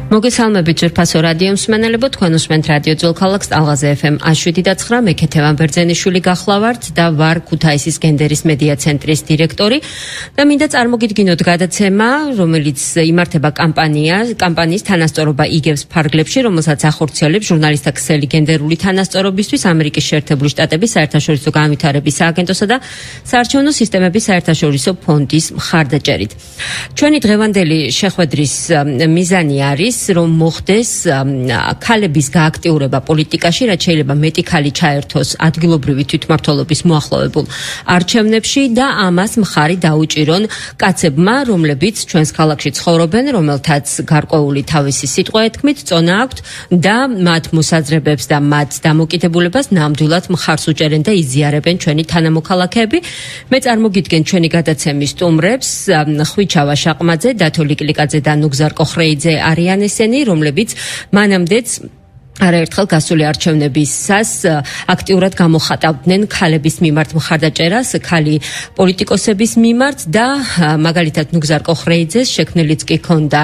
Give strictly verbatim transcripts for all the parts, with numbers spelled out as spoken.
მოგესალმებით ძვირფასო რადიო მსმენელებო, თქვენ უსმენთ რადიო ძველქალაქს ტალღაზე ეფ ემ ათი შვიდი და ცხრა. მე ქეთევან ბერძენიშვილი გახლავართ და ვარ ქუთაისის გენდერის მედია ცენტრის დირექტორი და მინდა წარმოგიდგინოთ გადაცემა, რომელიც იმართება კამპანია, კამპანიის თანასწორობა იგებს ფარგლებში, რომელსაც ახორციელებს ჟურნალისტთა ქსელი გენდერული თანასწორობისთვის ამერიკის შეერთებული შტატების საერთაშორისო განვითარების სააგენტოსა და საარჩევნო სისტემების საერთაშორისო ფონდის მხარდაჭერით. ჩვენი დღევანდელი შეხვედრის მიზანი არის რომ მოხდეს ქალების გააქტიურება პოლიტიკაში, რაც შეიძლება მეტი ქალი ჩაერთოს ადგილობრივი თვითმმართველობის მოახლოებულ არჩევნებში და ამას მხარი დაუჭირონ კაცებმა, რომლებიც ჩვენს ქალაქში ცხოვრობენ, რომელთაც გარკვეული თავისი სიტყვა ეთქმით, წონა აქვთ და მათ მოსაზრებებს და მათ დამოკიდებულებას ნამდვილად მხარს უჭერენ და იზიარებენ ჩვენი თანამოქალაქეები. მე წარმოგიდგენ ჩვენი გადაცემის სტუმრებს, ხვიჩა ვაშაყმაძე, დათო ლიკლიკაძე და ნუგზარ კოხრეიძე არიან ესენი, რომლებიც მანამდეც არაერთხელ გასული არჩევნებისას აქტიურად გამოხატავდნენ ქალების მიმართ მხარდაჭერას, ქალი პოლიტიკოსების მიმართ და მაგალითად ნუგზარ კოხრეიძეს შექმნილიც კი ქონდა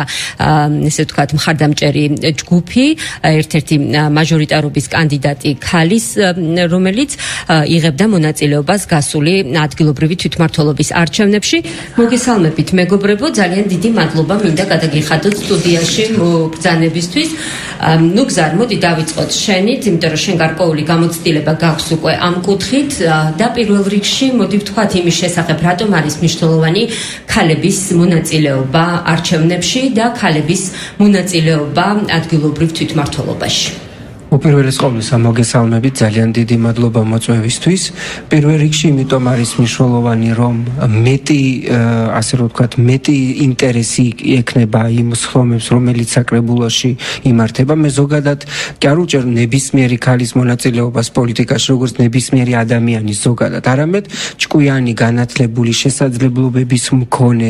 ესე ვთქვათ მხარდამჭერი ჯგუფი, ერთ-ერთი მაჟორიტარობის კანდიდატი ქალის, რომელიც იღებდა მონაწილეობას გასული ადგილობრივი თვითმმართველობის არჩევნებში. მოგესალმებით მეგობრებო, ძალიან დიდი მადლობა მინდა გადაგიხადოთ სტუდიაში მოგზანებისთვის. ნუგზარ, მოდი დავიწყოთ შენით, იმიტომ რომ შენ გარკვეული გამოცდილება გაქვს უკვე ამ კუთხით და პირველ რიგში მოდი ვთქვათ იმის შესახებ, რატომ არის მნიშვნელოვანი ქალების მონაწილეობა არჩევნებში და ქალების მონაწილეობა ადგილობრივ თვითმმართველობაში. უპირველეს ყოვლისა მოგესალმებით, ძალიან დიდი მადლობა მოწვევისთვის. პირველ რიგში იმიტომ არის მნიშვნელოვანი, რომ მეტი, ასე რომ ვთქვათ, მეტი ინტერესი ექნება იმ სხდომებს, რომელიც საკრებულოში იმართება. მე ზოგადად კი არ უჭერ ნებისმიერი ქალის მონაწილეობას პოლიტიკაში, როგორც ნებისმიერი ადამიანის ზოგადად, არამედ ჭკვიანი, განათლებული, შესაძლებლობების მქონე,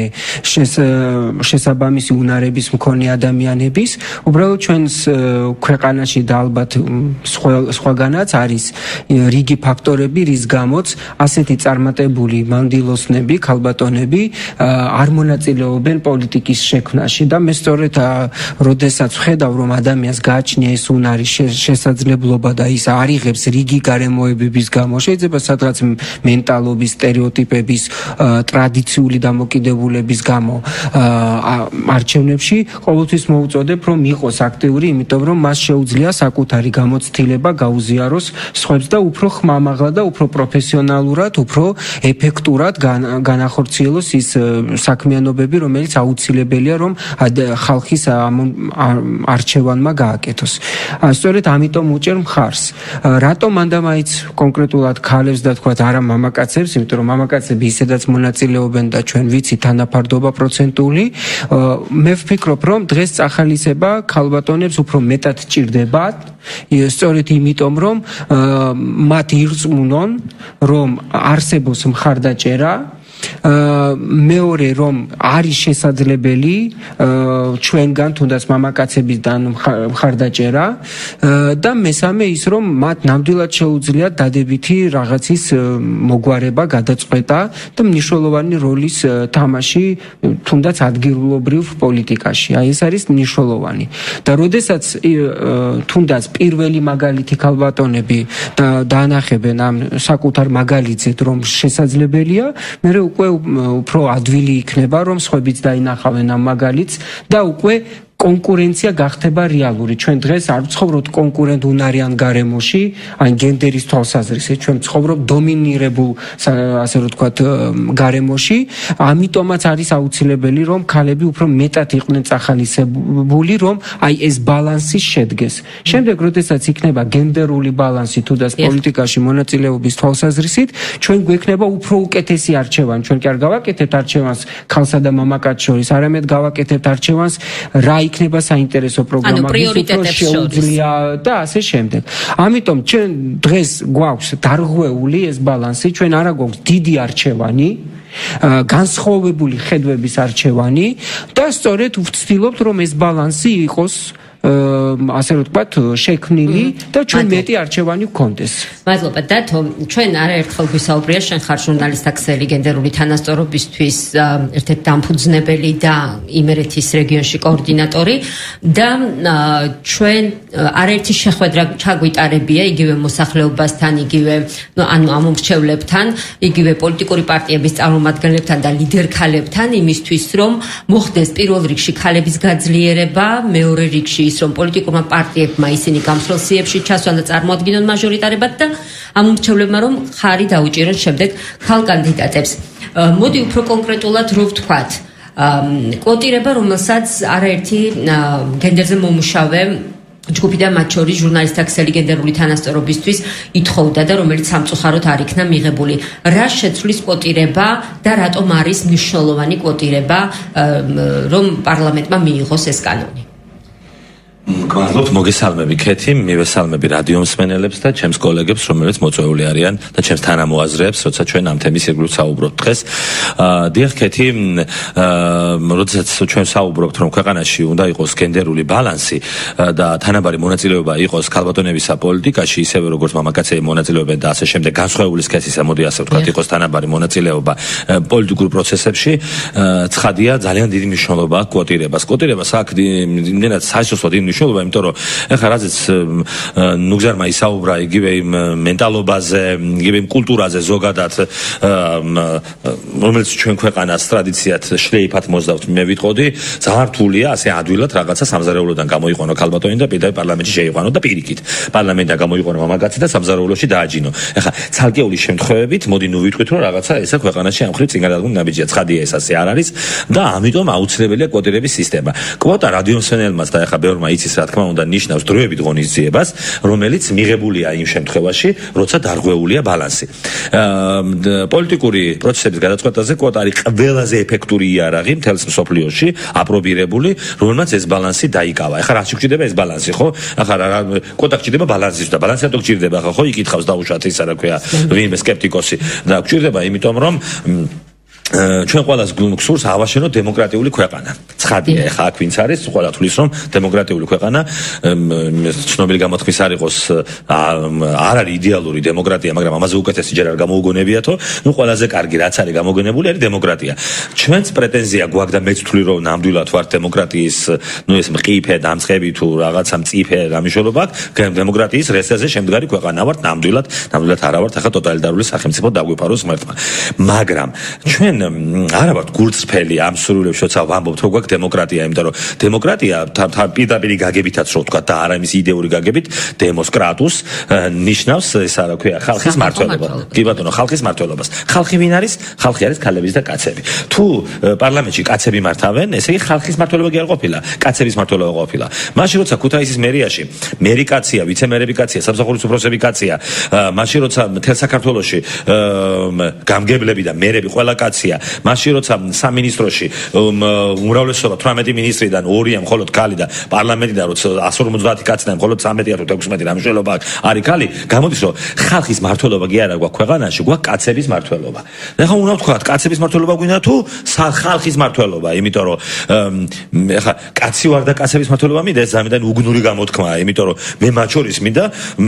შესაბამისი უნარების მქონე ადამიანების, უბრალოდ ჩვენს ქვეყანაში და ალბათ სხვაგანაც არის რიგი ფაქტორები, რის გამოც ასეთი წარმატებული მანდილოსნები, ქალბატონები არ მონაწილეობენ პოლიტიკის შექმნაში და მე სწორედ როდესაც ვხედავ, რომ ადამიანს გააჩნია ეს უნარი, შესაძლებლობა და ის არიღებს რიგი გარემოებების გამო, შეიძლება სადღაც მენტალობის, სტერეოტიპების, ტრადიციული დამოკიდებულების გამო არჩევნებში ყოველთვის მოვუწოდებ, რომ იყოს აქტიური, იმიტომ რომ მას შეუძლია საკუთარი გამოცდილება გაუზიაროს სხვებს და უფრო ხმამაღლა და უფრო პროფესიონალურად, უფრო ეფექტურად განახორციელოს ის საქმიანობები, რომელიც აუცილებელია, რომ ხალხის არჩევანმა გააკეთოს. სწორედ ამიტომ უჭერ მხარს. რატომ მანდა მაინც კონკრეტულად ქალებს და თქვათ არა მამაკაცებს, იმიტომ რომ მამაკაცები ისედაც მონაწილეობენ და ჩვენ ვიცით თანაფარდობა პროცენტული. მე ვფიქრობ, რომ დღეს წახალისება ქალბატონებს უფრო მეტად ჭირდებათ, სწორედ იმიტომ, რომ მათ ირწმუნონ, რომ არსებობს მხარდაჭერა, მეორე რომ არის შესაძლებელი ჩვენგან თუნდაც მამაკაცებისგან მხარდაჭერა და მესამე ის რომ მათ ნამდვილად შეუძლიათ დადებითი რაღაცის მოგვარება, გადაწყვეტა და მნიშვნელოვანი როლის თამაში თუნდაც ადგილობრივ პოლიტიკაში. აი ეს არის მნიშვნელოვანი. და როდესაც თუნდაც პირველი მაგალითი ქალბატონები დაანახებენ ამ საკუთარ მაგალითზე, რომ შესაძლებელია, მე უკვე უფრო ადვილი იქნება, რომ სხვებიც დაინახავენ ამ მაგალითს და უკვე კონკურენცია გახდება რეალური. ჩვენ დღეს არ ვცხოვრობთ კონკურენტ უნარიან გარემოში, ან გენდერის თვალსაზრისით, ჩვენ ვცხოვრობთ დომინირებულ, ასე რომ ვთქვათ, გარემოში. ამიტომაც არის აუცილებელი, რომ ქალები უფრო მეტად იყვნენ წახალისებული, რომ აი ეს ბალანსი შედგეს. შემდეგ, როდესაც იქნება გენდერული ბალანსი თუნდაც პოლიტიკაში მონაწილეობის თვალსაზრისით, ჩვენ გვექნება უფრო უკეთესი არჩევანი. ჩვენ კი არ გავაკეთებთ არჩევანს ქალსა და მამაკაცს შორის, არამედ გავაკეთებთ არჩევანს რა იქნება საინტერესო პროგრამა, ანუ შეუძლია და ასე შემდეგ. ამიტომ ჩვენ დღეს გვაქვს დარღვეული ეს ბალანსი, ჩვენ არა გვაქვს დიდი არჩევანი, განსხვავებული ხედვების არჩევანი და სწორედ ვცდილობთ, რომ ეს ბალანსი იყოს ასე რომ ვთქვათ, შექმნილი და ჩვენ მეტი არჩევანი გქონდეს. მადლობა დათო, ჩვენ არაერთხელ გვისაუბრია, შენ ხარ ჟურნალისტთა ქსელი გენდერული თანასწორობისთვის ერთ-ერთი დამფუძნებელი და იმერეთის რეგიონში კოორდინატორი და ჩვენ არაერთი შეხვედრა ჩაგვიტარებია იგივე მოსახლეობასთან, იგივე ანუ ამომრჩევლებთან, იგივე პოლიტიკური პარტიების წარმომადგენლებთან და ლიდერ ქალებთან იმისთვის, რომ მოხდეს პირველ რიგში ქალების გაძლიერება, მეორე რიგში ის, რომ პოლიტიკურმა პარტიებმა ისინი გამსვლელ სიებში ჩასვან და წარმოადგინონ მაჟორიტარებად და ამომრჩევლებმა რომ ხარი დაუჭირონ შემდეგ ქალ კანდიდატებს. მოდი უფრო კონკრეტულად რო ვთქვათ, კვოტირება, რომელსაც არაერთი გენდერზე მომუშავე ჯგუფი და მათ შორის ჟურნალისტთა ქსელი გენდერული თანასწორობისთვის ითხოვდა და რომელიც სამწუხაროდ არ იქნა მიღებული. რა შეცვლის კვოტირება და რატომ არის მნიშვნელოვანი კვოტირება, რომ პარლამენტმა მიიღოს ეს კანონი? გმადლობთ, მოგესალმები ქეთი, მივესალმები რადიო მსმენელებს და ჩემს კოლეგებს, რომელთაც მოწვეული არიან და ჩემს თანამოაზრეებს, როცა ჩვენ ამ თემის ირგვლივ საუბრობთ დღეს. დიახ ქეთი, როდესაც ჩვენ საუბრობთ, რომ ქვეყანაში უნდა იყოს გენდერული ბალანსი და თანაბარი მონაწილეობა იყოს ქალბატონებისა პოლიტიკაში, ისევე როგორც მამაკაცები მონაწილეობენ და ასე შემდეგ, განსხვავებული სქესისა, მოდი ასე ვთქვათ, იყოს თანაბარი მონაწილეობა პოლიტიკურ პროცესებში, ცხადია, ძალიან დიდი მნიშვნელობა აქვს კვოტირებას. კვოტირებას აქვს იმდენად საერთოდ მნიშვნელობა, იმიტომ რომ ეხლა რაზეც ნუგზარმა ისაუბრა იგივე იმ მენტალობაზე, იგივე იმ კულტურაზე ზოგადად, რომელიც ჩვენ ქვეყანას ტრადიციად შლეიფად მოსდავთ, მე ვიტყოდი, ძალიან რთულია ასე ადვილად რაღაცა სამზარეულოდან გამოიყვანო ქალბატონი და პირდაპირ პარლამენტში შეიყვანო და პირიქით პარლამენტიდან გამოიყვანო მამაკაცი და სამზარეულოში დააჯინო. ეხლა ცალკეული შემთხვევებით მოდი ნუ ვიტყვით, რომ რაღაცა ესა ქვეყანაში ამ ხრივ წინ გადადგმული ნაბიჯია, ცხადია ეს ასე არ არის და ამიტომ აუცილებელია კვოტირების სისტემა. კვოტა რადიო მსმენელმაც და ეხლა ბევრმა იცის, რა თქმა უნდა, ნიშნავს დროებით ღონისძიებას, რომელიც მიღებულია იმ შემთხვევაში, როცა დარღვეულია ბალანსი. პოლიტიკური პროცესების გადაწყვეტაზე კვოტა არის ყველაზე ეფექტური იარაღი მთელს მსოფლიოში, აპრობირებული, რომელმაც ეს ბალანსი დაიკავა. ეხლა რა შეგვჭირდება ეს ბალანსი, ხო? ეხლა რა კვოტა გჭირდება ბალანსის და ბალანსი რატო გჭირდება, ხო? ხო, იკითხავს დაუშვათ ისა რა ქვია, ვინმე სკეპტიკოსი და გჭირდება, იმიტომ რომ ჩვენ ყველას გსურს ავაშენოთ დემოკრატიული ქვეყანა. ცხადია, ეხლა აქ ვინც არის, ყველა თulis რომ დემოკრატიული ქვეყანა ცნობილი გამოთქმის არ იყოს, არ არის იდეალური დემოკრატია, მაგრამ ამაზე უკეთესი ჯერ არ გამოუგონებიათო, ნუ ყველაზე კარგი რაც არის გამოგონებული არის დემოკრატია. ჩვენც პრეტენზია გვაქვს და მეც ვთვლი რომ ნამდვილად ვართ დემოკრატიის, ნუ ეს მყიფე, დამწყები თუ რაღაცა მწიფე რამიშობობა აქვს, დემოკრატიის რესეზე შემდგარი ქვეყანა ვართ, ნამდვილად, ნამდვილად არა ვართ ახლა ტოტალიტარული სახელმწიფო დაგვიფაროს ღმერთმა. მაგრამ ჩვენ არა ვართ გულწრფელი ამ სურვილებს, როცა ვამბობთ რომ გვაქვს დემოკრატია, იმიტომ რომ დემოკრატია პირდაპირ გაგებითაც რო ვთქვა და არა იმის იდეური გაგებით, დემოსკრატუს ნიშნავს ეს რა ქვია, ხალხის მმართველობა. კი ბატონო, ხალხის მმართველობას. ხალხი ვინ არის? ხალხი არის ქალებიც და კაცები. თუ პარლამენტში კაცები მართავენ, ესე იგი ხალხის მმართველობა კი არ ყოფილა, კაცების მმართველობა ყოფილა. მაშინ როცა ქუთაისის მერიაში მერი კაცია, ვიცე-მერები კაცია, სამსახურის უფროსები კაცია, მაშინ როცა მთელ საქართველოში გამგებლები და მერები ყველა კაცია, მაშინ როცა სამინისტროში უმრავლესობა თვრამეტი მინისტრიდან ორია მხოლოდ ქალი და პარლამენტიდან როცა εκατს ორმოცდაათი კაციდან მხოლოდ სამეტი თუ თექვსმეტი რამშველობა არის ქალი, გამოდის რომ ხალხის მმართველობა კი არა გვაქვს ქვეყანაში, გვაქვს კაცების მმართველობა. ეხლა უნდა ვთქვათ, კაცების მმართველობა გვინდა თუ ხალხის მმართველობა, იმიტომ რომ ეხლა კაცი ვარ და კაცების მმართველობა მინდა, ეს ზამიდან უგნური გამოთქმაა, იმიტომ რომ მე მათ შორის მინდა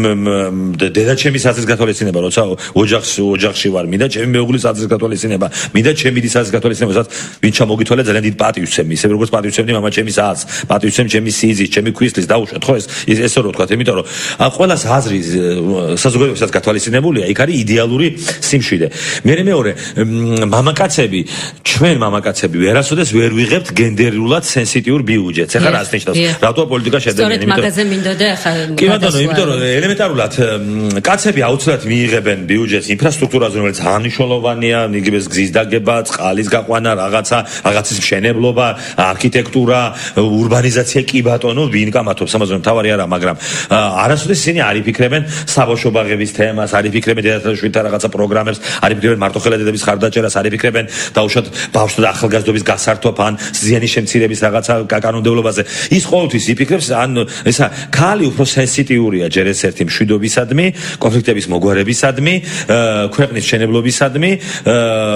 დედაჩემის აზრის გათვალისწინება, როცა ოჯახში ოჯახში ვარ, მინდა ჩემი მეუღლის აზრის გათვალისწინება, მინდა ჩემი დისას გათვალისწინებასაც ვინ ჩამოგითვალა ძალიან დიდ პატივცემი, ისე როგორც პატივცემდი მამა ჩემის აზრს, პატივცემ ჩემი სიზის, ჩემი ქვისლის დაუშვათ, ხო ეს ესე რო ვთქვათ, იმიტომ რომ ყველას აზრი საზოგადოებასაც გათვალისწინებულია, იქ არის იდეალური სიმშვიდე. მე მეორე მამაკაცები, ჩვენ მამაკაცები ვერასოდეს ვერ ვიღებთ გენდერულად სენსიტიურ ბიუჯეტს. ეხლა რას ნიშნავს? რატო პოლიტიკა შედება? სწორედ მაგაზე მინდოდა ახლა. კი ბატონო, იმიტომ რომ ელემენტარულად კაცები აუცილებლად მიიღებენ ბიუჯეტს ინფრასტრუქტურაზე, რომელიც მნიშვნელოვანია, იგივე გზის დაგება, წყალის გაყვანა, რაღაცა, რაღაცის მშენებლობა, არქიტექტურა, ურბანიზაცია, კი ბატონო, ვინ კამათობს, ამაზე მთავარი არა, მაგრამ არასოდეს ისინი არ იფიქრებენ საბავშვო ბაღების თემას, არ იფიქრებენ დედათაშვილთა რაღაცა პროგრამებს, არ იფიქრებენ მარტოხელა-დედების ხარდაჭერას, არ იფიქრებენ დაუშვათ ბავშვთა და ახალგაზრდობის გასართობ ან ზიანის შემცირების რაღაცა კანონმდებლობაზე. ის ყოველთვის იფიქრებს, ან ესა ქალი უფრო სენსიტიურია ჯერ ეს ერთი მშვიდობისადმი, კონფლიქტების მოგვარებისადმი, ქვეყნის მშენებლობისადმი,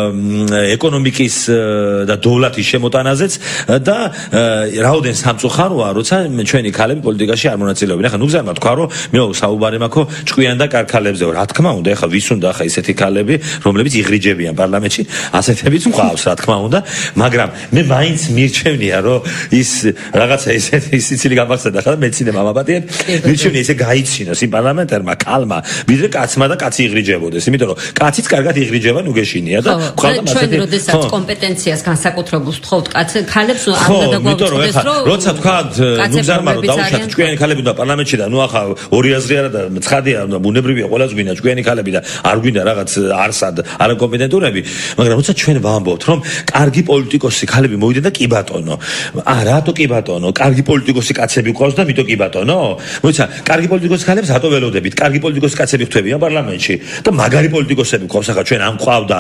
ეკონომიკის და დოლათის შემოტანაზეც და რაოდენ სამწუხაროა, როცა ჩვენი ქალები პოლიტიკაში არ მონაწილეობენ. ახლა ნუგზარმა თქვა, რომ მე საუბარი მაქვს ჭკვიან და კარქალებზე. რა თქმა უნდა, ახლა ვის უნდა ახლა ისეთი ქალები, რომლებიც იღრიჯებიან პარლამენტში, ასეთებიც მყავს, რა თქმა უნდა, მაგრამ მე მაინც მირჩევნია, რომ ის რაღაცა ისეთი სიცილი გამახსენდა ხა და მეცინე მამაპატიებ, მირჩევნია ისე გაიცინოს იმ პარლამენტარმა ქალმა, ვიდრე კაცმა და კაცი იღრიჯებოდეს, იმიტომ რომ კაციც კარგად იღრიჯება ნუგეშინია და ხალხმა ჩვენ როდესაც კომპეტენციას განსაკუთრებულს ვთხოვთ კაც ქალებს არ უნდა დაგვაუწყდეს რომ როცა თქვა ნუგზარმა რომ დაუშვათ ჭკვიანი ქალები და პარლამენტში და ნუ ახლა ორი აზრი არა და ცხადია ბუნებრივია ყველას გვინდა ჭკვიანი ქალები და არ გვინდა რაღაც არსად არაკომპეტენტურები, მაგრამ როცა ჩვენ ვამბობთ რომ კარგი პოლიტიკოსი ქალები მოვიდნენ და კი ბატონო, აა რატო კი ბატონო, კარგი პოლიტიკოსი კაცები ყავს და მითო კი ბატონო, მოიცა კარგი პოლიტიკოსი ქალებს რატო ველოდებით, კარგი პოლიტიკოსი კაცები ხვდებიან პარლამენტში და მაგარი პოლიტიკოსები ყავს, ახლა ჩვენ ამ ყავდა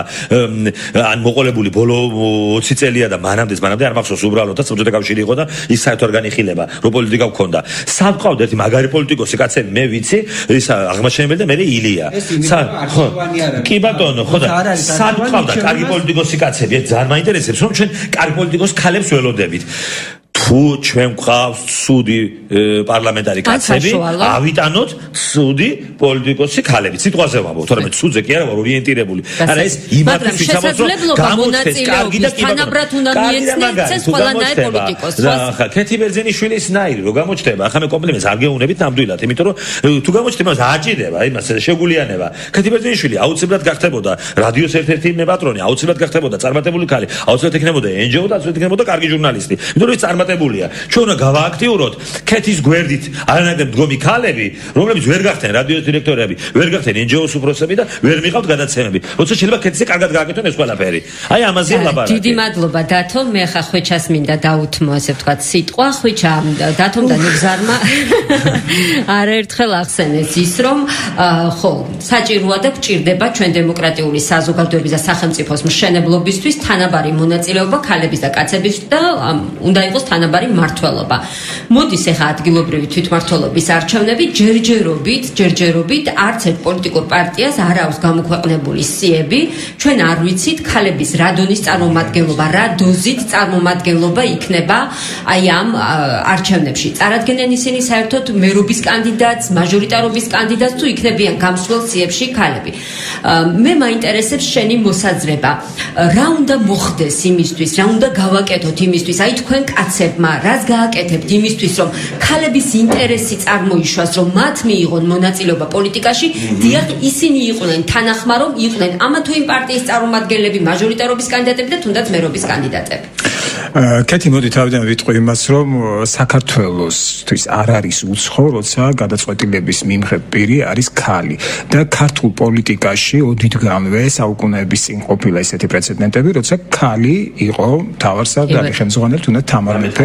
ან მოყოლებული ბოლო ოცი წელია და მანამდეც მანამდე არ მახსოვს უბრალოდ და საბჭოთა კავშირი იყო და ის საერთოდ არ განიხილება რომ პოლიტიკა გქონდა. სად ყავდა ერთი მაგარი პოლიტიკოსი კაცები, მე ვიცი, ის აღმაშენებელი და მე ილია. ხო, კი ბატონო, ხო და სად ყავდა კარგი პოლიტიკოსი კაცები, ეს ძალიან მაინტერესებს რომ ჩვენ კარგი პოლიტიკოს ქალებს ველოდებით. თუ ჩვენ გვყავს ცუდი პარლამენტარი კაცები, ავიტანოთ ცუდი პოლიტიკოსი ქალები. სიტყვაზე ვამბობ, თორემ ცუდზე კი არა ვარ ორიენტირებული. არა ეს იმათი ვისამბობ, რომ გამოჩნდეს კარგი და თანაბრად უნდა მიეცნიეს ყველანაირ პოლიტიკოსს. ხა ქეთი ბერძენიშვილის ნაირი რო გამოჩნდება, ახლა მე კომპლიმენტს არ გეუნებით ნამდვილად, იმიტომ რომ თუ გამოჩნდება აჭირდება, იმას შეგულიანება. ქეთი ბერძენიშვილი აუცილებლად გახდებოდა რადიოს ერთ-ერთი მეპატრონი, აუცილებლად გახდებოდა წარმატებული ქალი, აუცილებლად იქნებოდა ენჯიო და აუცილებლად იქნებოდა კარგი ჟურნალისტი. იმიტომ რომ ის წარმატებულია. ჩვენ უნდა გავააქტიუროთ ქეთის გვერდით არანაკლებ მდგომი ქალები, რომლებიც ვერ გახდნენ რადიოს დირექტორები, ვერ გახდნენ ენჯიოს უფროსები და ვერ მიყავთ გადაცემები. როცა შეიძლება ქეთზე კარგად გააკეთონ ეს ყველაფერი. აი ამაზე ლაპარაკი. დიდი მადლობა დათო, მე ხა ხვიჩას მინდა დაუთმო, ასე ვთქვათ, სიტყვა ხვიჩა დათომ და ნუგზარმა არაერთხელ ახსენეს ის, რომ ხო, საჭიროა და გჭირდება ჩვენ დემოკრატიული საზოგადოების და სახელმწიფოს მშენებლობისთვის თანაბარი მონაწილეობა ქალების და კაცების და უნდა იყოს თანაბარი მმართველობა. მოდის ახლა ადგილობრივი თვითმმართველობის არჩევნები, ჯერჯერობით, ჯერჯერობით არც ერთ პოლიტიკურ პარტიას არ აქვს გამოქვეყნებული სიები. ჩვენ არ ვიცით ქალების რა დონის წარმომადგენლობა, რა დოზით წარმომადგენლობა იქნება აი ამ არჩევნებში. წარადგენენ ისინი საერთოდ მერობის კანდიდატს, მაჟორიტარობის კანდიდატს თუ იქნებიან გამსვლელ სიებში ქალები. მე მაინტერესებს შენი მოსაზრება. რა უნდა მოხდეს იმისთვის, რა უნდა გავაკეთოთ იმისთვის, აი თქვენ კაცებმა რას გააკეთებთ იმისთვის, რომ ქალების ინტერესი წარმოიშვას, რომ მათ მიიღონ მონაწილეობა პოლიტიკაში, დიახ, ისინი იყვნენ თანახმა, რომ იყვნენ ამა თუ იმ პარტიის წარმომადგენლები, მაჟორიტარობის კანდიდატები და თუნდაც მერობის კანდიდატები. კეთი, მოდი თავიდან ვიტყვი იმას, რომ საქართველოსთვის არ არის უცხო, როცა გადაწყვეტილების მიმღებ პირი არის ქალი და ქართულ პოლიტიკაში ოდითგანვე საუკუნეების წინ ყოფილა ესეთი პრეცედენტები, როცა ქალი იყო მთავარსარდალი ხელმძღვანელი, თუნდაც თამარ მეფე.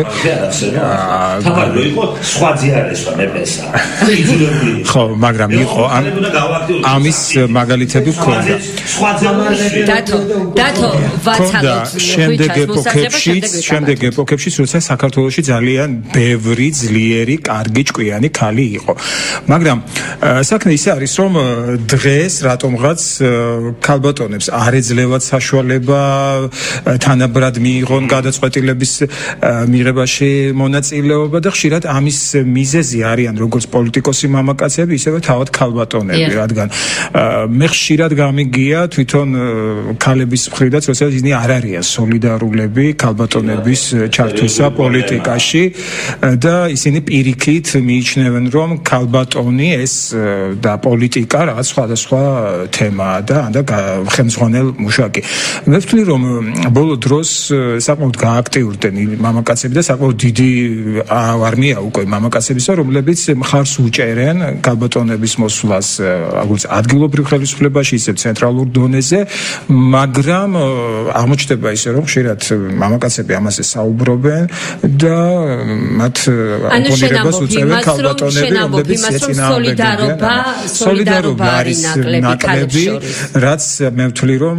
თამარ რო იყო სხვა ძიარესვა მეფესა. ხო, მაგრამ იყო ამის მაგალითები ჰქონდა. დათო, დათო, ვაცალოთ შემდეგ ეპოქებში შემდეგ ეპოქებში, როცა საქართველოში ძალიან ბევრი ძლიერი, კარგი, ჭკვიანი ქალი იყო. მაგრამ საქმე ისე არის, რომ დღეს რატომღაც ქალბატონებს არ ეძლევათ საშუალება თანაბრად მიიღონ გადაწყვეტილების მიღებაში მონაწილეობა და ხშირად ამის მიზეზი არიან როგორც პოლიტიკოსი მამაკაცები, ისევე თავად ქალბატონები, რადგან მე ხშირად გამიგია თვითონ ქალების მხრიდან, როცა ისინი არ არიან სოლიდარულები ქალბატონების ჩართვისა პოლიტიკაში და ისინი პირიქით მიიჩნევენ, რომ ქალბატონი ეს და პოლიტიკა რაღაც სხვადასხვა თემაა და და ხელმძღვანელ მუშაკი. მე ვთვლი, რომ ბოლო დროს საკმაოდ გააქტიურდნენ მამაკაცები და საკმაოდ დიდი არმია უკვე მამაკაცებისა, რომლებიც მხარს უჭერენ ქალბატონების მოსვლას როგორც ადგილობრივ ხელისუფლებაში, ისე ცენტრალურ დონეზე, მაგრამ აღმოჩნდება ისე, რომ ხშირად მამაკაცები ამაზე საუბრობენ და მათ ოპონირებას უწევენ ქალბატონები, რომლებიც სოლიდარობა, სოლიდარობა არის ნაკლები, რაც მე ვთვლი რომ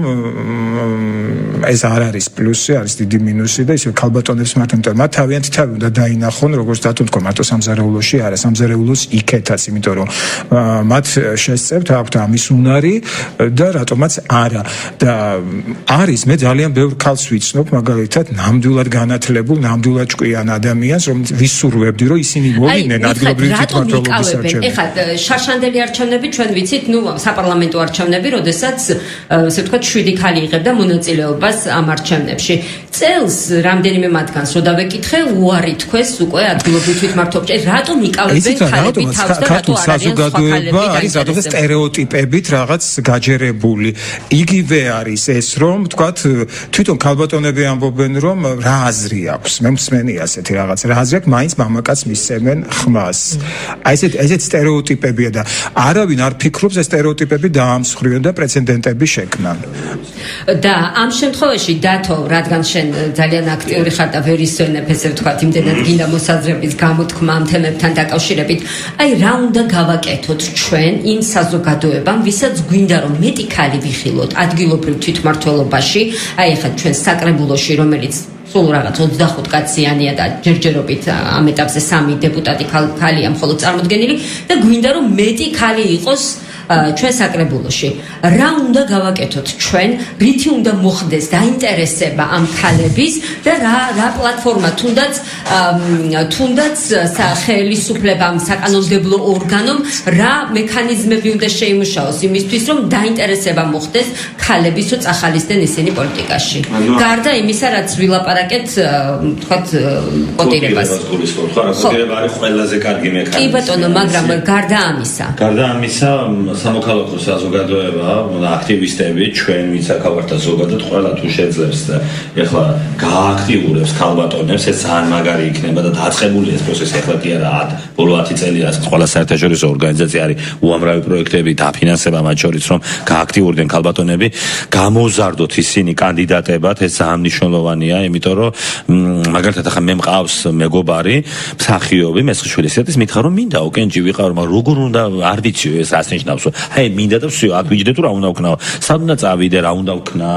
ეს არ არის პლუსი, არის დიდი მინუსი და ისე ქალბატონებს მათთან მათ თავიანთი თავი უნდა დაინახონ, როგორც დათო თქვა, მარტო სამზარეულოში არა, სამზარეულოს იქეთაც, იმიტომ რომ მათ შესწევთ აქვთ ამის უნარი და რატომაც არა და არის მე ძალიან ბევრ ქალს ვიცნობ მაგალითად ნამდვილად განათლებულ, ნამდვილად ჭკვიან ადამიანს, რომ ვისურვებდი რომ ისინი მოვიდნენ ადგილობრივი თვითმმართველობის არჩევნებში. ეხლა შარშანდელი არჩევნები ჩვენ ვიცით, ნუ საპარლამენტო არჩევნები, როდესაც ესე ვთქვათ შვიდი ქალი იღებდა მონაწილეობას ამ არჩევნებში. წელს რამდენიმე მათგანს რო დავეკითხე, უარი თქვეს უკვე ადგილობრივი თვითმმართველობაზე. რატომ იკავებენ ქალები თავს და რატო არ არიან სხვა ქალები? არის რატომ სტერეოტიპებით რაღაც გაჯერებული. იგივე არის ეს რომ ვთქვათ თვითონ ქალბატონები ამბობენ რომ რა აზრი აქვს. მე მსმენი ასეთი რაღაც. რა აზრი აქვს მაინც მამაკაც მისცემენ ხმას. აი ესეთ ესეთ სტერეოტიპებია და არავინ არ ფიქრობს ეს სტერეოტიპები დაამსხვრიონ და პრეცედენტები შექმნან. და ამ შემთხვევაში დათო, რადგან შენ ძალიან აქტიური ხარ და ვერ ისვენებ ესე ვთქვათ, იმდენად გინდა მოსაზრების გამოთქმა ამ თემებთან დაკავშირებით, აი რა უნდა გავაკეთოთ ჩვენ იმ საზოგადოებამ, ვისაც გვინდა რომ მეტი ქალი ვიხილოთ ადგილობრივ თვითმმართველობაში, აი ახლა ჩვენ საკრებულოში, რომელიც სულ რაღაც ოცდახუთ კაციანია და ჯერჯერობით ამ ეტაპზე სამი დეპუტატი ქალია მხოლოდ წარმოდგენილი და გვინდა რომ მეტი ქალი იყოს ჩვენ საკრებულოში. რა უნდა გავაკეთოთ ჩვენ, რითი უნდა მოხდეს დაინტერესება ამ ქალების და რა რა პლატფორმა თუნდაც თუნდაც ხელისუფლებამ, საკანონმდებლო ორგანომ რა მექანიზმები უნდა შეიმუშაოს იმისთვის, რომ დაინტერესება მოხდეს ქალების, რომ წახალისდნენ ისინი პოლიტიკაში. გარდა იმისა, რაც ვილაპარაკეთ, თქვათ, კოტირებას. კოტირება არის ყველაზე კარგი მექანიზმი. კი ბატონო, მაგრამ გარდა ამისა. გარდა ამისა სამოქალაქო საზოგადოება, აქტივისტები, ჩვენ ვინც აქ ვართ და ზოგადად ყველა თუ შეძლებს და ეხლა გააქტიურებს ქალბატონებს, ეს ძალიან მაგარი იქნება და დაწყებული ეს პროცესი ეხლა კი არა ბოლო ათი წელია ყველა საერთაშორისო ორგანიზაცია არის უამრავი პროექტები დაფინანსება მათ შორის რომ გააქტიურდნენ ქალბატონები, გამოზარდოთ ისინი კანდიდატებად, ეს ძალიან მნიშვნელოვანია, იმიტომ რომ მაგალითად ახლა მე მყავს მეგობარი, მსახიობი, მესხიშვილის ისეთის მითხარ რომ მინდა ოკენჯი ვიყავ, მაგრამ როგორ უნდა არ ვიცი ეს რას ნიშნავს. აი მინდა და всё, აქ ვიჯდე თუ რა უნდა ვქნაო. სად უნდა წავიდე, რა უნდა ვქნა,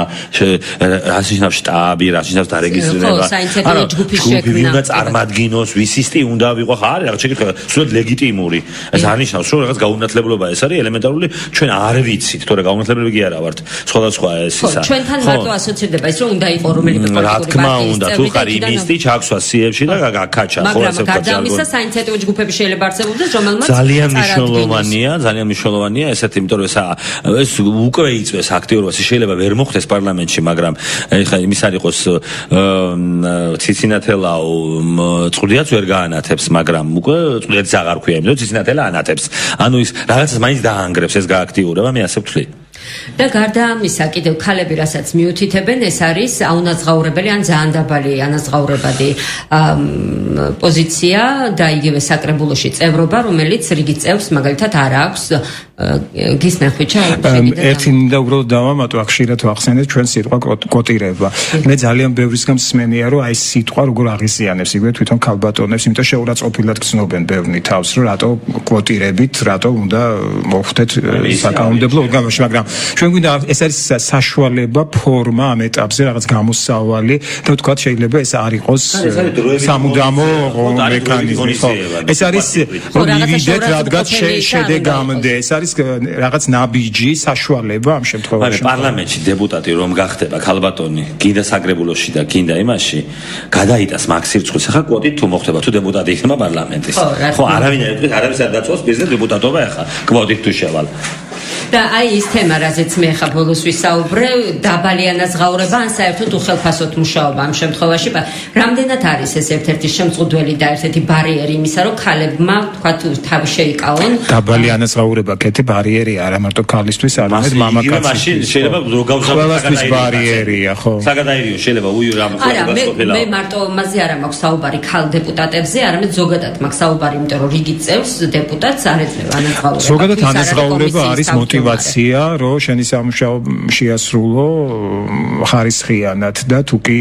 რას ნიშნავს შტაბი, რას ნიშნავს დარეგისტრირება. არა, ჯგუფი შექმნა. უნდა წარმადგინოს, ვისისტი უნდა ვიყო, ხარ, რაღაც შეკითხება, სულად ლეგიტიმური. ეს არ ნიშნავს, რომ რაღაც გაუნათლებლობა ეს არის ელემენტარული, ჩვენ არ ვიცით, თორე გაუნათლებლები კი არა ვართ. სხვადასხვა ეს ისა. ჩვენთან მარტო ასოცირდება ის, რომ უნდა იყო რომელიმე პოლიტიკური პარტიის. რა თქმა უნდა, თუ ხარ იმისტი, ჩაქსვა სიებში და გაკაჩა, ხო ასე ვთქვათ. მაგრამ ამისა საინიციატივო ჯგუფები შეიძლება არსებობდეს, რომელმაც ძალიან მნიშვნელოვანია, ძალიან მნიშვნელოვანია ესეთი, იმიტომ რომ ეს უკვე იწვევს აქტიურობას, შეიძლება ვერ მოხდეს პარლამენტში, მაგრამ ეხლა იმის არ იყოს ციცინათელაო წვდიაც ვერ გაანათებს, მაგრამ უკვე წვდიაც აღარ ქვია, იმიტომ ციცინათელა ანათებს. ანუ ის რაღაცას მაინც დაანგრევს ეს გააქტიურება, მე ასე ვთვლი. და გარდა ამისა, კიდევ ქალები რასაც მიუთითებენ, ეს არის აუნაზღაურებელი ან ძალიან დაბალი ანაზღაურებადი პოზიცია და იგივე საკრებულოში წევრობა, რომელიც რიგით წევს მაგალითად არ აქვს. გისმენ ხვიჩა? ერთი მინდა უბრალოდ დავამატო, აქ ხშირად ვახსენეთ ჩვენ სიტყვა კოტირება. მე ძალიან ბევრისგან მსმენია, რომ აი სიტყვა როგორ აღიზიანებს იგივე თვითონ ქალბატონებს, იმიტომ შეურაცხყოფილად გრძნობენ ბევრნი თავს, რომ რატო კოტირებით, რატო უნდა მოხვდეთ საკანონმდებლო ორგანოში, მაგრამ ჩვენ გვინდა ეს არის საშუალება, ფორმა ამ ეტაპზე რაღაც გამოსავალი და ვთქვათ შეიძლება ეს არ იყოს სამუდამო მექანიზმი. ეს არის რომ მივიდეთ რადგან შედეგამდე, ეს არის რაღაც ნაბიჯი, საშუალება ამ შემთხვევაში. პარლამენტში დეპუტატი რომ გახდება ქალბატონი, გინდა საკრებულოში და გინდა იმაში, გადაიტას მაგ სირცხვილს. ახლა კვოტით თუ მოხდება თუ დეპუტატი იქნება პარლამენტის. ხო, არავინ არავის არ დაწვევს პირზე დეპუტატობა ახლა კვოტით თუ შევალ. და აი ის თემა, რაზეც მე ხა ბოლოს ვისაუბრე, დაბალი ანაზღაურება ან საერთოდ უხელფასოთ მუშაობა ამ შემთხვევაში, რამდენად არის ეს ერთ-ერთი შემწყვდელი და ერთ-ერთი ბარიერი იმისა, რომ ქალებმა თქვა თავი შეიკავონ. დაბალი ანაზღაურება კეთი ბარიერი არა მარტო ქალისთვის, არამედ მამაკაცისთვის. შეიძლება გავზარდოს ბარიერია, ხო? საგადაერიო შეიძლება უი რამ ხდება სოფელა. მე მარტო მასზე არა მაქვს საუბარი ქალ დეპუტატებზე, არამედ ზოგადად მაქვს საუბარი, იმიტომ რომ რიგი წევს დეპუტატს არ ეძლევა ანაზღაურება. ზოგადად ანაზღაურება არის მოტივი мотивация, რომ შენი სამუშაო შეასრულო ხარისხიანად და თუ კი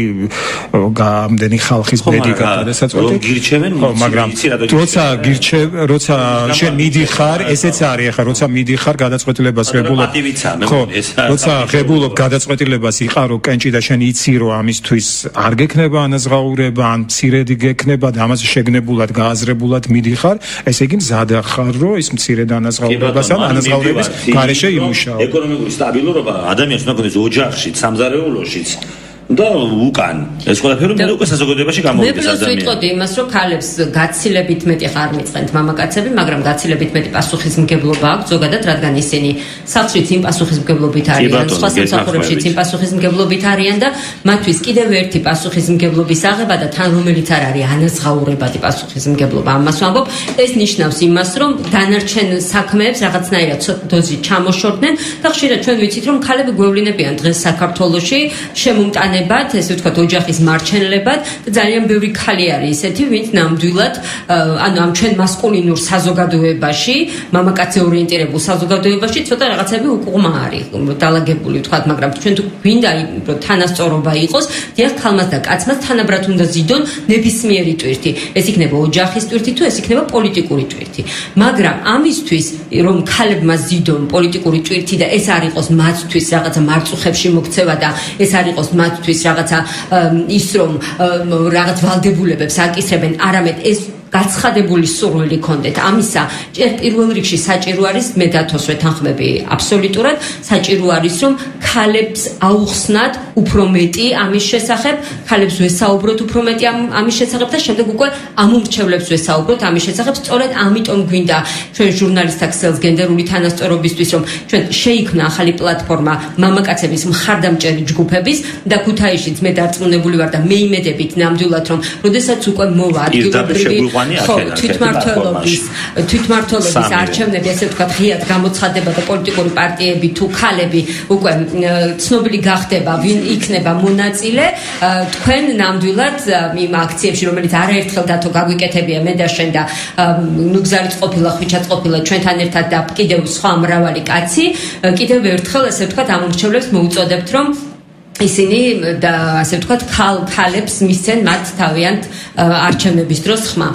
გამდენი ხალხის ბედიკად გადასაწყვეტი. გირჩევენ, მაგრამ როცა გირჩევ, როცა შენ მიდიხარ, ესეც არის ახლა, როცა მიდიხარ გადაწყვეტილებას ღებულობ. ხო, როცა ღებულობ გადაწყვეტილებას იყარო კენჭი და შენ იცი რომ ამისთვის არ გექნება ანაზღაურება, ან მცირედი გექნება და ამაზე შეგნებულად, გააზრებულად მიდიხარ, ესე იგი მზადა ხარ, რომ ის მცირე ანაზღაურებას ან ანაზღაურების გარეშე იმუშაო. ეკონომიკური სტაბილურობა ადამიანს უნდა გქონდეს ოჯახში, სამზარეულოშიც და უკან ეს ყველაფერი მე უკვე საზოგადოებაში გამოვიდეს ადამიანს. მე ვიტყოდი იმას, რომ ქალებს გაცილებით მეტი ხარ მიწყენთ მამაკაცები, მაგრამ გაცილებით მეტი პასუხისმგებლობა აქვს ზოგადად, რადგან ისინი სახლშიც იმ პასუხისმგებლობით არიან, სხვა სამსახურებშიც იმ პასუხისმგებლობით არიან და მათთვის კიდევ ერთი პასუხისმგებლობის აღება და თან რომელიც არ არის ანაზღაურებადი პასუხისმგებლობა. ამას ვამბობ, ეს ნიშნავს იმას, რომ დანარჩენ საქმეებს რაღაცნაირად დოზით ჩამოშორდნენ და ხშირად ჩვენ ვიცით, რომ ქალები გვევლინებიან დღეს საქართველოში შემომტანე ესე ვთქვათ ოჯახის მარჩენლებად და ძალიან ბევრი ქალი არის ისეთი, ვინც ნამდვილად ანუ ამ ჩვენ მასკულინურ საზოგადოებაში, მამაკაცზე ორიენტირებულ საზოგადოებაში ცოტა რაღაცები უკუღმა არის დალაგებული ვთქვათ, მაგრამ ჩვენ თუ გვინდა რომ თანასწორობა იყოს, დიახ ქალმაც და კაცმაც თანაბრად უნდა ზიდონ ნებისმიერი ტვირთი. ეს იქნება ოჯახის ტვირთი თუ ეს იქნება პოლიტიკური ტვირთი. მაგრამ ამისთვის რომ ქალებმა ზიდონ პოლიტიკური ტვირთი და ეს არ იყოს მათთვის რაღაცა მარწუხებში მოქცევა და ეს არ იყოს მათთვის რაღაცა ის რომ რაღაც ვალდებულებებს აკისრებენ, არამედ ეს გაცხადებული სურვილი ქონდეთ. ამისა პირველ რიგში საჭირო არის, მე დათოსვე თანხმები აბსოლუტურად, საჭირო არის რომ ქალებს აუხსნათ უფრო მეტი ამის შესახებ, ქალებს ვესაუბროთ უფრო მეტი ამის შესახებ და შემდეგ უკვე ამომრჩევლებს ვესაუბროთ ამის შესახებ. სწორედ ამიტომ გვინდა ჩვენ ჟურნალისტთა ქსელს გენდერული თანასწორობისთვის, რომ ჩვენ შეიქმნა ახალი პლატფორმა მამაკაცების მხარდამჭერი ჯგუფების და ქუთაისშიც მე დარწმუნებული ვარ და მე იმედებით ნამდვილად რომ როდესაც უკვე მოვა ადგილობრივი ხო, თვითმმართველობის თვითმმართველობის არჩევნები, ასე ვთქვათ, ღიად გამოცხადება და პოლიტიკური პარტიები თუ ქალები უკვე ცნობილი გახდება, ვინ იქნება მონაწილე, თქვენ ნამდვილად იმ აქციებში, რომელიც არაერთხელ დათო გაგვიკეთებია მე და შენ და ნუ გზარიც ყოფილა, ხვიჩაც ყოფილა ჩვენთან ერთად და კიდევ სხვა მრავალი კაცი, კიდევ ერთხელ ასე ვთქვათ, ამორჩევლებს მოუწოდებთ, რომ ისინი და ასე ვთქვათ, ქალებს მისცენ მათ თავიანთ არჩევნების დროს ხმა.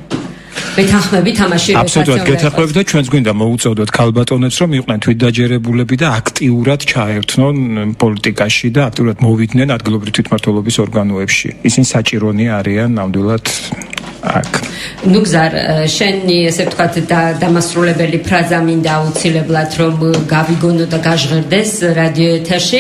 მე თანხმები თამაში როტაცია. აბსოლუტურად გეთანხმები და ჩვენც გვინდა მოუწოდოთ ქალბატონებს, რომ იყვნენ თვითდაჯერებულები და აქტიურად ჩაერთნონ პოლიტიკაში და აქტიურად მოვიდნენ ადგილობრივი თვითმმართველობის ორგანოებში. ისინი საჭირონი არიან ნამდვილად აქ. ნუ გზარ, შენი ესე ვთქვათ დამასრულებელი ფრაზა მინდა აუცილებლად რომ გავიგონო და გაჟღერდეს რადიო ეთერში.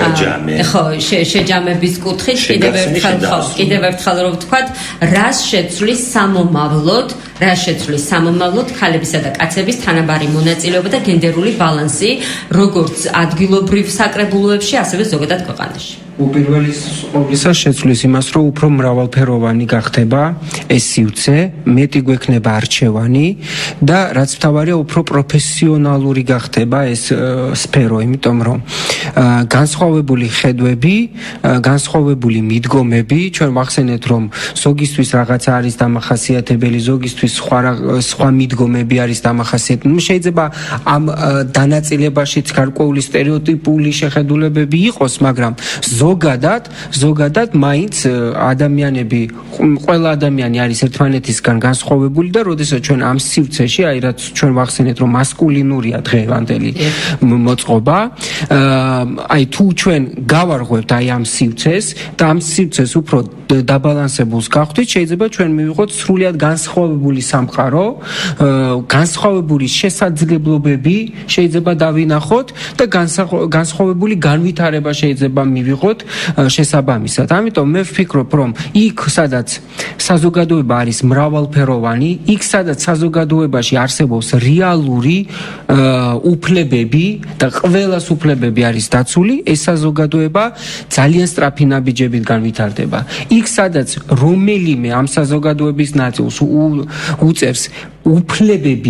ხო, შეჯამების კუთხით კიდევ ერთხელ ხო, კიდევ ერთხელ რომ ვთქვათ, რას შეცვლის სამომავლოდ, რას შეცვლის სამომავლოდ ქალებისა და კაცების თანაბარი მონაწილეობა და გენდერული ბალანსი, როგორც ადგილობრივ საკრებულოებში, ასევე ზოგადად ქვეყანაში. უპირველეს ყოვლისა შეცვლის იმას, რომ უფრო მრავალფეროვანი გახდება ეს სივრცე, მეტი გვექნება არჩევანი და რაც მთავარია, უფრო პროფესიონალური გახდება ეს სფერო, იმიტომ რომ განსხვავებული ხედვები, განსხვავებული მიდგომები, ჩვენ ვახსენეთ, რომ ზოგისთვის რაღაცა არის დამახასიათებელი, ზოგისთვის სხვა სხვა მიდგომები არის დამახასიათებელი. შეიძლება ამ დანაწილებაშიც გარკვეული სტერეოტიპული შეხედულებები იყოს, მაგრამ ზოგადად, ზოგადად მაინც ადამიანები, ყველა ადამიანი არის ერთმანეთისგან განსხვავებული და როდესაც ჩვენ ამ სივრცეში, აი რაც ჩვენ ვახსენეთ, რომ მასკულინურია დღევანდელი მოწყობა, აი თუ ჩვენ გავარღვევთ აი ამ სივრცეს და ამ სივრცეს უფრო დაბალანსებულს გავხდით, შეიძლება ჩვენ მივიღოთ სრულიად განსხვავებული სამყარო, განსხვავებული შესაძლებლობები შეიძლება დავინახოთ და განსხვავებული განვითარება შეიძლება მივიღოთ შესაბამისად. ამიტომ მე ვფიქრობ, რომ იქ სადაც საზოგადოება არის მრავალფეროვანი, იქ სადაც საზოგადოებაში არსებობს რეალური უფლებები და ყველას უფლებები არის დაცული, ეს საზოგადოება ძალიან სწრაფი ნაბიჯებით განვითარდება. იქ სადაც რომელიმე ამ საზოგადოების ნაწილს უწევს უფლებების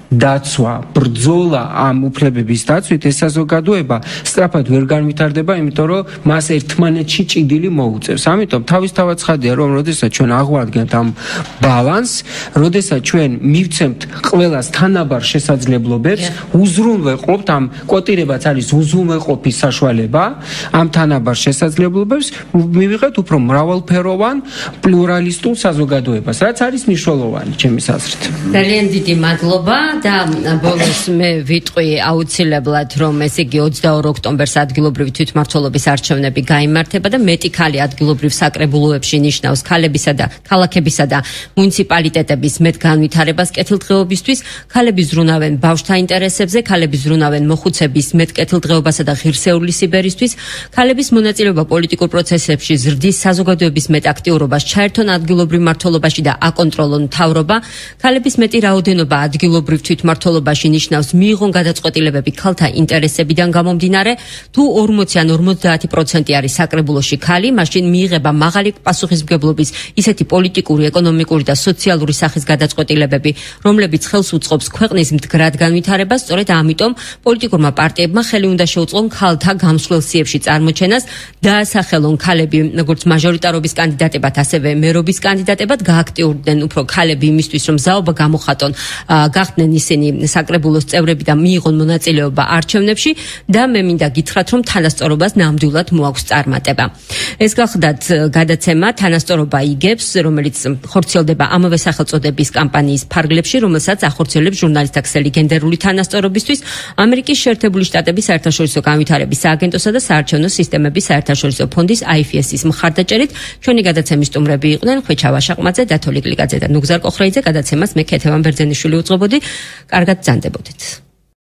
დაცვა, ბრძოლა ამ უფლებების დაცვით ეს საზოგადოება სწრაფად ვერ განვითარდება, იმიტომ რომ მას ერთმანეთში ჭიდილი მოუწევს. ამიტომ თავისთავად ცხადია, რომ როდესაც ჩვენ აღვადგენთ ამ ბალანსს, როდესაც ჩვენ მივცემთ ყველას თანაბარ შესაძლებლობებს, უზრუნველყოფთ ამ კოტირებაც არის უზრუნველყოფის საშუალება, ამ თანაბარ შესაძლებლობებს მივიღეთ უფრო მრავალფეროვან პლურალისტულ საზოგადოებას, რაც არის მნიშვნელოვანი ჩემის აზრით. ძალიან დიდი მადლობა და ბოლოს მე ვიტყვი აუცილებლად რომ ესე იგი ოცდაორი ოქტომბერს ადგილობრივი თვითმმართველობის არჩევნები გაიმართება და მეტი ქალი ადგილობრივ საკრებულოებში ნიშნავს ქალებისა და ქალაქებისა და მუნიციპალიტეტების მეტ განვითარებას კეთილდღეობისთვის, ქალები ზრუნავენ ბავშვთა ინტერესებზე, ქალები ზრუნავენ მოხუცების მეტ კეთილდღეობასა და ღირსეული სიბერისთვის, ქალების მონაწილეობა პოლიტიკურ პროცესებში ზრდის, საზოგადოების მეტ აქტიურობას ჩაერთონ ადგილობრივ მმართველობაში და აკონტროლონ მთავრობა, ქალების მეტი რაოდენობა ადგილობრივ თვითმმართველობაში ნიშნავს მიიღონ გადაწყვეტილებები ქალთა ინტერესებიდან გამომდინარე, თუ ორმოცი ან ორმოცდაათი პროცენტი არის საკრებულოში ქალი, მაშინ მიიღება მაღალი პასუხისმგებლობის ისეთი პოლიტიკური, ეკონომიკური და სოციალური სახის გადაწყვეტილებები, რომლებიც ხელს უწყობს ქვეყნის მდგრად განვითარებას, სწორედ ამიტომ პოლიტიკურმა პარტიებმა ხელი უნდა შეუწყონ ქალთა გამსვლელ სიებში წარმოჩენას, დაასახელონ ქალები როგორც მაჟორიტარობის კანდიდატებად, ასევე მერობის კანდიდატებად, გააქტიურდნენ უფრო ქალები იმისთვის, რომ ზაობა გამოხატონ, გახდნენ ისინი საკრებულოს წევრები და მიიღონ მონაწილეობა არჩევნებში და მე მინდა გითხრათ, რომ თანასწორობას ნამდვილად მოაქვს წარმატება. ეს გახლდათ გადაცემა თანასწორობა იგებს, რომელიც ხორციელდება ამავე სახელწოდების კამპანიის ფარგლებში, რომელსაც ახორციელებს ჟურნალისტთა ქსელი გენდერული თანასწორობისთვის, ამერიკის შეერთებული შტატების საერთაშორისო განვითარების სააგენტოსა და საარჩევნო სისტემების საერთაშორისო ფონდის აი ეფ ეს-ის მხარდაჭერით. ჩვენი გადაცემის სტუმრები იყვნენ ხვიჩა ვაშაყმაძე, დათო ლიკლიკაძე და ნუგზარ კოხრაიძე. გადაცემას მე ქეთევან ბერძენიშვილი უძღვებოდი. კარგად ბრძანდებოდეთ.